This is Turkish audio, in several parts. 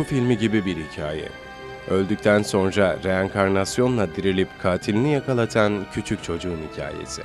filmi gibi bir hikaye. Öldükten sonra reenkarnasyonla dirilip katilini yakalatan küçük çocuğun hikayesi.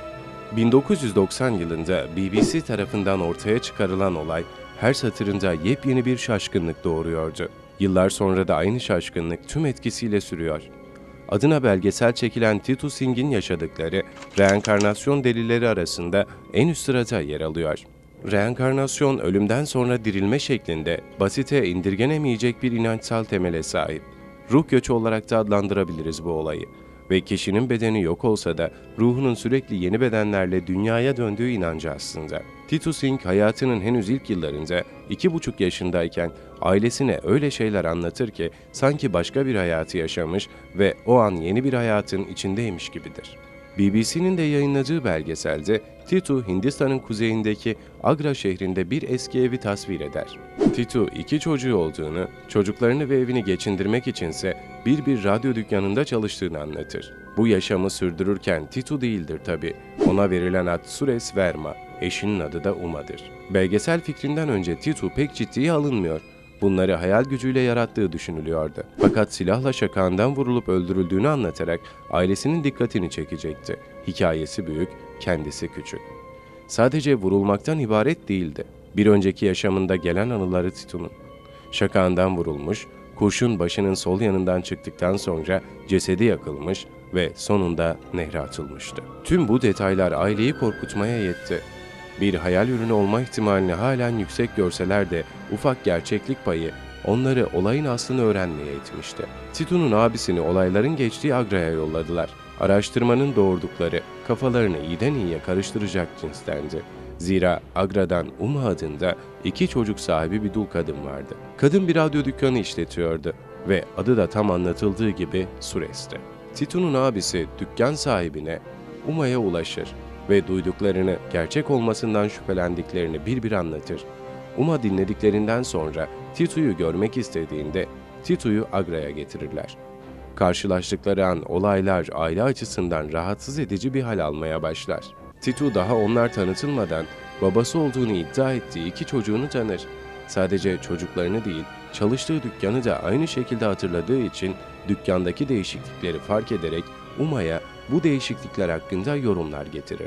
1990 yılında BBC tarafından ortaya çıkarılan olay, her satırında yepyeni bir şaşkınlık doğuruyordu. Yıllar sonra da aynı şaşkınlık tüm etkisiyle sürüyor. Adına belgesel çekilen Titu Singh'in yaşadıkları, reenkarnasyon delilleri arasında en üst sırada yer alıyor. Reenkarnasyon, ölümden sonra dirilme şeklinde basite indirgenemeyecek bir inançsal temele sahip. Ruh göçü olarak da adlandırabiliriz bu olayı. Ve kişinin bedeni yok olsa da ruhunun sürekli yeni bedenlerle dünyaya döndüğü inancı aslında. Titu Singh hayatının henüz ilk yıllarında 2,5 yaşındayken ailesine öyle şeyler anlatır ki sanki başka bir hayatı yaşamış ve o an yeni bir hayatın içindeymiş gibidir. BBC'nin de yayınladığı belgeselde Titu, Hindistan'ın kuzeyindeki Agra şehrinde bir eski evi tasvir eder. Titu, 2 çocuğu olduğunu, çocuklarını ve evini geçindirmek içinse bir radyo dükkanında çalıştığını anlatır. Bu yaşamı sürdürürken Titu değildir tabii. Ona verilen ad Suresh Verma, eşinin adı da Uma'dır. Belgesel fikrinden önce Titu pek ciddiye alınmıyor. Bunları hayal gücüyle yarattığı düşünülüyordu. Fakat silahla şakağından vurulup öldürüldüğünü anlatarak ailesinin dikkatini çekecekti. Hikayesi büyük, kendisi küçük. Sadece vurulmaktan ibaret değildi. Bir önceki yaşamında gelen anıları Titu'nun. Şakağından vurulmuş, kurşun başının sol yanından çıktıktan sonra cesedi yakılmış ve sonunda nehre atılmıştı. Tüm bu detaylar aileyi korkutmaya yetti. Bir hayal ürünü olma ihtimalini halen yüksek görseler de ufak gerçeklik payı onları olayın aslını öğrenmeye itmişti. Titu'nun abisini olayların geçtiği Agra'ya yolladılar. Araştırmanın doğurdukları kafalarını iyiden iyiye karıştıracak cinstendi. Zira Agra'dan Uma adında 2 çocuk sahibi bir dul kadın vardı. Kadın bir radyo dükkanı işletiyordu ve adı da tam anlatıldığı gibi Suresh'ti. Titu'nun abisi dükkan sahibine Uma'ya ulaşır ve duyduklarını, gerçek olmasından şüphelendiklerini bir anlatır. Uma dinlediklerinden sonra Titu'yu görmek istediğinde Titu'yu Agra'ya getirirler. Karşılaştıkları an olaylar aile açısından rahatsız edici bir hal almaya başlar. Titu daha onlar tanıtılmadan babası olduğunu iddia ettiği 2 çocuğunu tanır. Sadece çocuklarını değil, çalıştığı dükkanı da aynı şekilde hatırladığı için dükkandaki değişiklikleri fark ederek Uma'ya bu değişiklikler hakkında yorumlar getirir.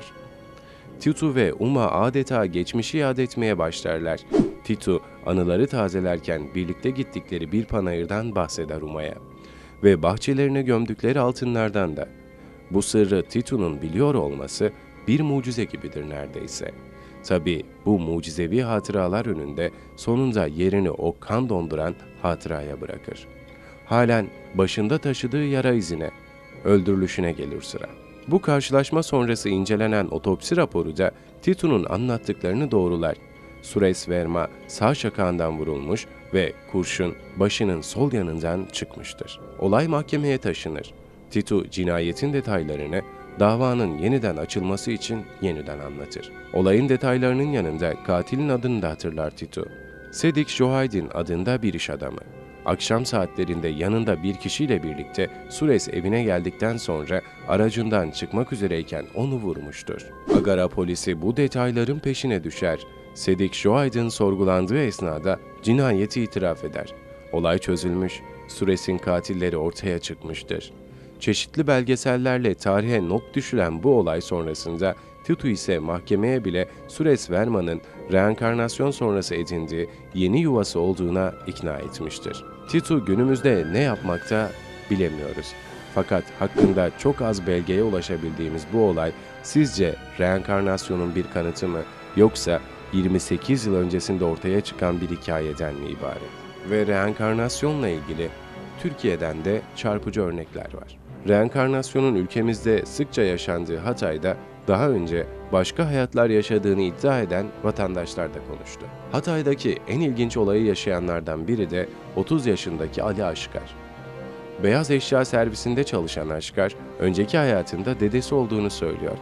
Titu ve Uma adeta geçmişi yad etmeye başlarlar. Titu anıları tazelerken birlikte gittikleri bir panayırdan bahseder Uma'ya ve bahçelerine gömdükleri altınlardan da. Bu sırrı Titu'nun biliyor olması bir mucize gibidir neredeyse. Tabii bu mucizevi hatıralar önünde sonunda yerini o kan donduran hatıraya bırakır. Halen başında taşıdığı yara izine, öldürülüşüne gelir sıra. Bu karşılaşma sonrası incelenen otopsi raporu da Titu'nun anlattıklarını doğrular. Suresh Verma sağ şakağından vurulmuş ve kurşun başının sol yanından çıkmıştır. Olay mahkemeye taşınır. Titu cinayetin detaylarını davanın yeniden açılması için yeniden anlatır. Olayın detaylarının yanında katilin adını da hatırlar Titu. Sedik Johaidin adında bir iş adamı. Akşam saatlerinde yanında bir kişiyle birlikte Suresh evine geldikten sonra aracından çıkmak üzereyken onu vurmuştur. Agara polisi bu detayların peşine düşer. Sedik Johaidin sorgulandığı esnada cinayeti itiraf eder. Olay çözülmüş, Suresh'in katilleri ortaya çıkmıştır. Çeşitli belgesellerle tarihe not düşülen bu olay sonrasında Titu ise mahkemeye bile Suresh Verma'nın reenkarnasyon sonrası edindiği yeni yuvası olduğuna ikna etmiştir. Titu günümüzde ne yapmakta bilemiyoruz. Fakat hakkında çok az belgeye ulaşabildiğimiz bu olay sizce reenkarnasyonun bir kanıtı mı yoksa 28 yıl öncesinde ortaya çıkan bir hikayeden mi ibaret? Ve reenkarnasyonla ilgili Türkiye'den de çarpıcı örnekler var. Reenkarnasyonun ülkemizde sıkça yaşandığı Hatay'da daha önce başka hayatlar yaşadığını iddia eden vatandaşlar da konuştu. Hatay'daki en ilginç olayı yaşayanlardan biri de 30 yaşındaki Ali Aşkar. Beyaz eşya servisinde çalışan Aşkar, önceki hayatında dedesi olduğunu söylüyor.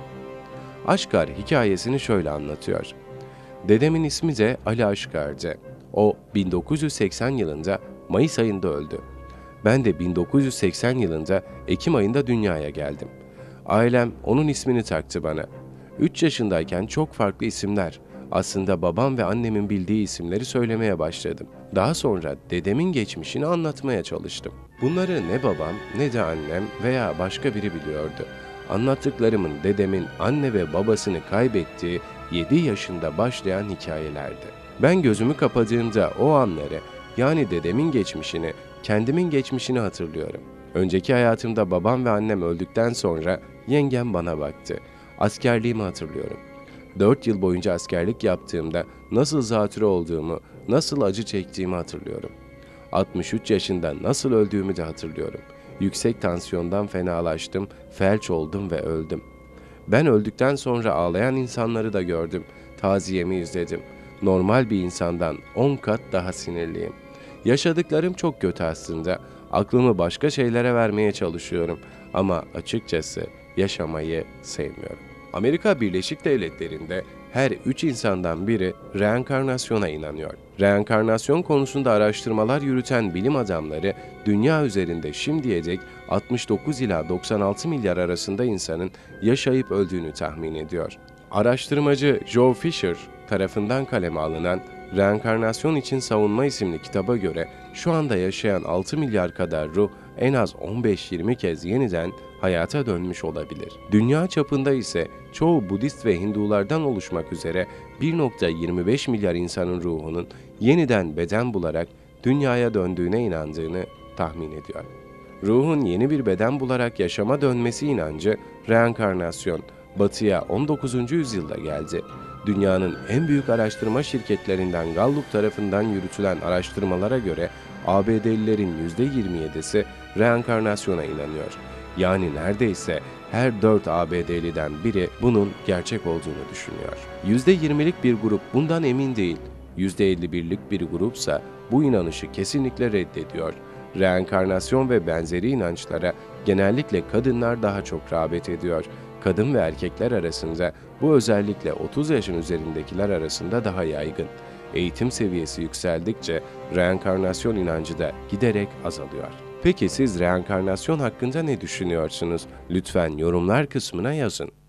Aşkar hikayesini şöyle anlatıyor. Dedemin ismi de Ali Aşkar'dı. O 1980 yılında Mayıs ayında öldü. Ben de 1980 yılında Ekim ayında dünyaya geldim. Ailem onun ismini taktı bana. 3 yaşındayken çok farklı isimler Aslında babam ve annemin bildiği isimleri söylemeye başladım. Daha sonra dedemin geçmişini anlatmaya çalıştım. Bunları ne babam ne de annem veya başka biri biliyordu. Anlattıklarımın dedemin anne ve babasını kaybettiği 7 yaşında başlayan hikayelerdi. Ben gözümü kapadığımda o anları, yani dedemin geçmişini, kendimin geçmişini hatırlıyorum. Önceki hayatımda babam ve annem öldükten sonra yengem bana baktı. Askerliğimi hatırlıyorum. 4 yıl boyunca askerlik yaptığımda nasıl zatürre olduğumu, nasıl acı çektiğimi hatırlıyorum. 63 yaşında nasıl öldüğümü de hatırlıyorum. Yüksek tansiyondan fenalaştım, felç oldum ve öldüm. Ben öldükten sonra ağlayan insanları da gördüm. Taziyemi izledim. Normal bir insandan 10 kat daha sinirliyim. Yaşadıklarım çok kötü aslında. Aklımı başka şeylere vermeye çalışıyorum. Ama açıkçası yaşamayı sevmiyorum. Amerika Birleşik Devletleri'nde her 3 insandan biri reenkarnasyona inanıyor. Reenkarnasyon konusunda araştırmalar yürüten bilim adamları, dünya üzerinde şimdiye dek 69 ila 96 milyar arasında insanın yaşayıp öldüğünü tahmin ediyor. Araştırmacı Joe Fisher tarafından kaleme alınan Reenkarnasyon için Savunma isimli kitaba göre şu anda yaşayan 6 milyar kadar ruh en az 15-20 kez yeniden hayata dönmüş olabilir. Dünya çapında ise çoğu Budist ve Hindulardan oluşmak üzere 1,25 milyar insanın ruhunun yeniden beden bularak dünyaya döndüğüne inandığını tahmin ediyor. Ruhun yeni bir beden bularak yaşama dönmesi inancı, reenkarnasyon, Batı'ya 19. yüzyılda geldi. Dünyanın en büyük araştırma şirketlerinden Gallup tarafından yürütülen araştırmalara göre ABD'lilerin %27'si reenkarnasyona inanıyor. Yani neredeyse her 4 ABD'liden biri bunun gerçek olduğunu düşünüyor. %20'lik bir grup bundan emin değil. %51'lik bir grupsa bu inanışı kesinlikle reddediyor. Reenkarnasyon ve benzeri inançlara genellikle kadınlar daha çok rağbet ediyor. Kadın ve erkekler arasında bu özellikle 30 yaşın üzerindekiler arasında daha yaygın. Eğitim seviyesi yükseldikçe reenkarnasyon inancı da giderek azalıyor. Peki siz reenkarnasyon hakkında ne düşünüyorsunuz? Lütfen yorumlar kısmına yazın.